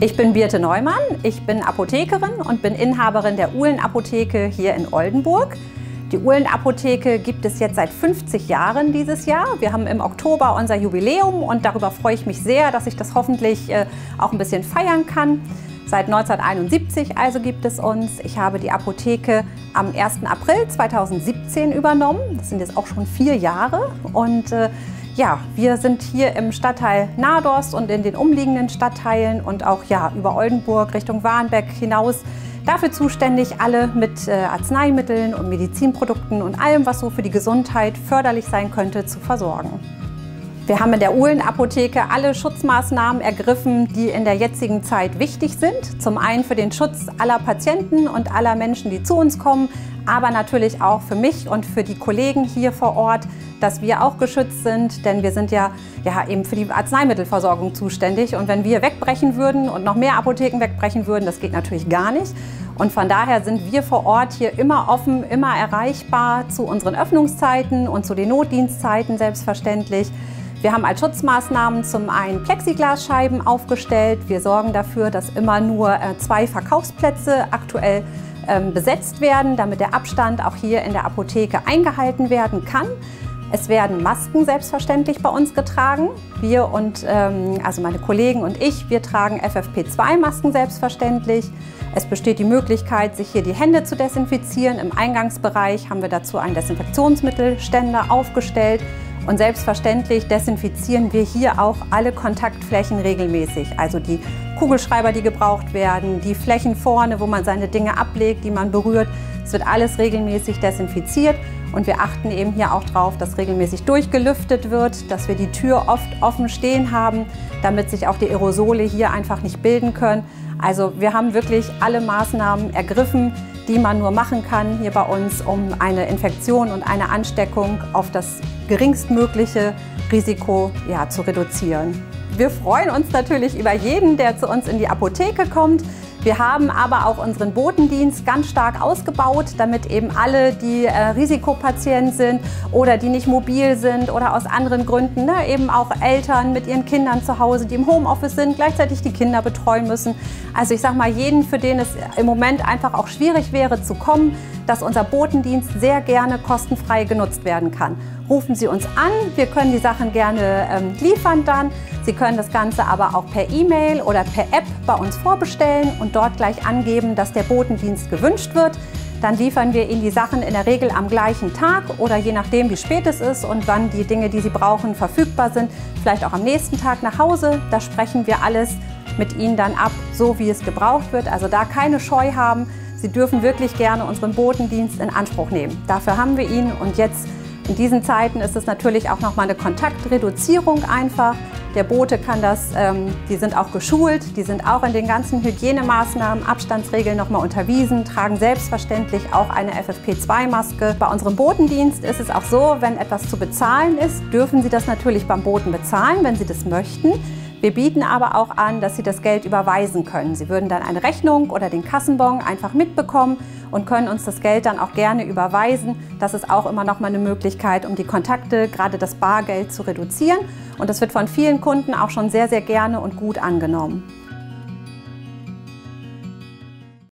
Ich bin Birte Neumann, ich bin Apothekerin und bin Inhaberin der Uhlen-Apotheke hier in Oldenburg. Die Uhlen-Apotheke gibt es jetzt seit 50 Jahren dieses Jahr. Wir haben im Oktober unser Jubiläum und darüber freue ich mich sehr, dass ich das hoffentlich auch ein bisschen feiern kann. Seit 1971 also gibt es uns. Ich habe die Apotheke am 1. April 2017 übernommen. Das sind jetzt auch schon 4 Jahre. Und ja, wir sind hier im Stadtteil Nadorst und in den umliegenden Stadtteilen und auch ja, über Oldenburg Richtung Warnbeck hinaus dafür zuständig, alle mit Arzneimitteln und Medizinprodukten und allem, was so für die Gesundheit förderlich sein könnte, zu versorgen. Wir haben in der Uhlen-Apotheke alle Schutzmaßnahmen ergriffen, die in der jetzigen Zeit wichtig sind. Zum einen für den Schutz aller Patienten und aller Menschen, die zu uns kommen, aber natürlich auch für mich und für die Kollegen hier vor Ort, dass wir auch geschützt sind, denn wir sind ja eben für die Arzneimittelversorgung zuständig. Und wenn wir wegbrechen würden und noch mehr Apotheken wegbrechen würden, das geht natürlich gar nicht. Und von daher sind wir vor Ort hier immer offen, immer erreichbar zu unseren Öffnungszeiten und zu den Notdienstzeiten selbstverständlich. Wir haben als Schutzmaßnahmen zum einen Plexiglasscheiben aufgestellt. Wir sorgen dafür, dass immer nur 2 Verkaufsplätze aktuell besetzt werden, damit der Abstand auch hier in der Apotheke eingehalten werden kann. Es werden Masken selbstverständlich bei uns getragen. Wir und also meine Kollegen und ich, wir tragen FFP2-Masken selbstverständlich. Es besteht die Möglichkeit, sich hier die Hände zu desinfizieren. Im Eingangsbereich haben wir dazu einen Desinfektionsmittelständer aufgestellt. Und selbstverständlich desinfizieren wir hier auch alle Kontaktflächen regelmäßig. Also die Kugelschreiber, die gebraucht werden, die Flächen vorne, wo man seine Dinge ablegt, die man berührt. Es wird alles regelmäßig desinfiziert. Und wir achten eben hier auch darauf, dass regelmäßig durchgelüftet wird, dass wir die Tür oft offen stehen haben, damit sich auch die Aerosole hier einfach nicht bilden können. Also wir haben wirklich alle Maßnahmen ergriffen, die man nur machen kann hier bei uns, um eine Infektion und eine Ansteckung auf das geringstmögliche Risiko zu reduzieren. Wir freuen uns natürlich über jeden, der zu uns in die Apotheke kommt. Wir haben aber auch unseren Botendienst ganz stark ausgebaut, damit eben alle, die Risikopatient sind oder die nicht mobil sind oder aus anderen Gründen, eben auch Eltern mit ihren Kindern zu Hause, die im Homeoffice sind, gleichzeitig die Kinder betreuen müssen. Also ich sage mal, jeden, für den es im Moment einfach auch schwierig wäre zu kommen, dass unser Botendienst sehr gerne kostenfrei genutzt werden kann. Rufen Sie uns an, wir können die Sachen gerne liefern dann. Sie können das Ganze aber auch per E-Mail oder per App bei uns vorbestellen und dort gleich angeben, dass der Botendienst gewünscht wird. Dann liefern wir Ihnen die Sachen in der Regel am gleichen Tag oder je nachdem, wie spät es ist und wann die Dinge, die Sie brauchen, verfügbar sind, vielleicht auch am nächsten Tag nach Hause. Da sprechen wir alles mit Ihnen dann ab, so wie es gebraucht wird. Also da keine Scheu haben. Sie dürfen wirklich gerne unseren Botendienst in Anspruch nehmen. Dafür haben wir ihn und jetzt in diesen Zeiten ist es natürlich auch nochmal eine Kontaktreduzierung einfach. Der Bote kann das, die sind auch geschult, die sind auch in den ganzen Hygienemaßnahmen, Abstandsregeln nochmal unterwiesen, tragen selbstverständlich auch eine FFP2-Maske. Bei unserem Botendienst ist es auch so, wenn etwas zu bezahlen ist, dürfen Sie das natürlich beim Boten bezahlen, wenn Sie das möchten. Wir bieten aber auch an, dass Sie das Geld überweisen können. Sie würden dann eine Rechnung oder den Kassenbon einfach mitbekommen und können uns das Geld dann auch gerne überweisen. Das ist auch immer noch mal eine Möglichkeit, um die Kontakte, gerade das Bargeld, zu reduzieren. Und das wird von vielen Kunden auch schon sehr, sehr gerne und gut angenommen.